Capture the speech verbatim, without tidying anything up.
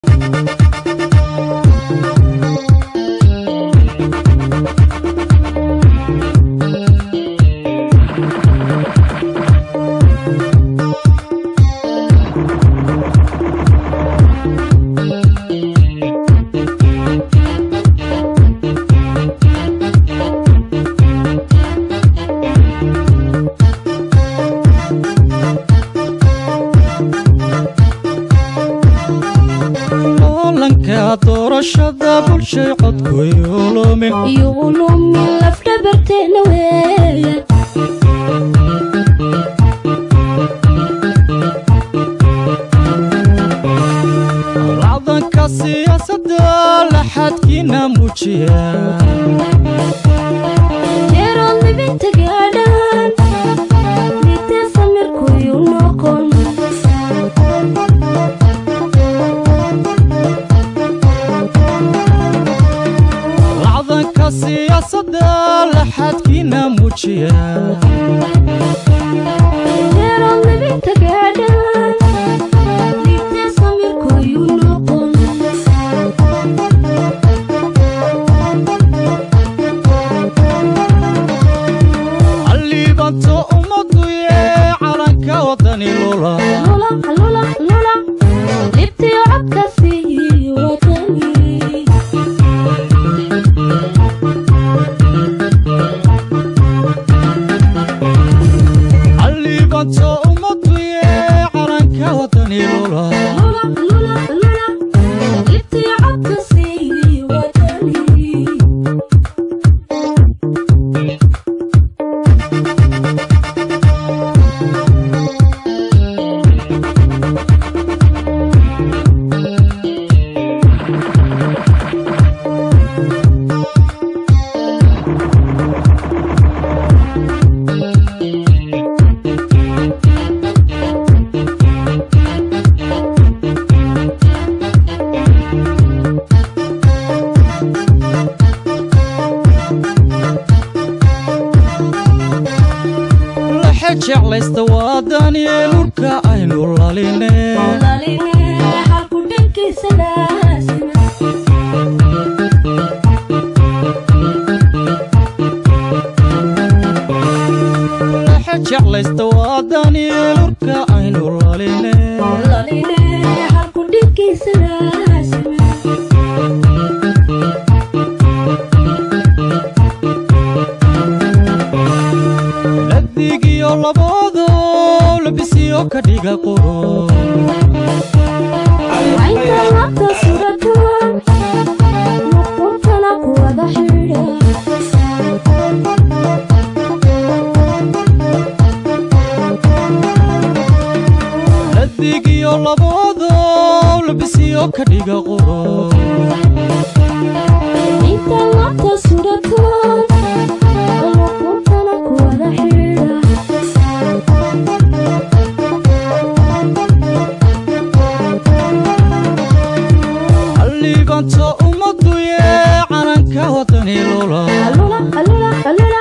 doorashada bulshay codku yuulumin yuulumin lafdhabarteena weeye lacdanka siyaasadda laxadkiina muujiya jeerood libinta gaadhaan lidee samirkuyu noqon siyaasadda laxadkiina muujiya jeerood libinta gaadhaan lidee samirkuyu noqon halliibanto ummaddu yee calanka wadani lula lula lula lula libtiyo codka sii wadani jeclaysta wadani lurka aynu laline laline halku dhankiisa laasima laxa jeclaysta wadani lurka aynu laline laline halku dhankiisa laasima ladigiyo labado labisiyo kadhiga qoro aynta labta surataan nuquntana kuwada xidha ladigiyo labado labisiyo kadhiga qoro aynta labta surataan nuquntana kuwada xidha halliibanto ummaddu yee calanka wadani lula lula lula lula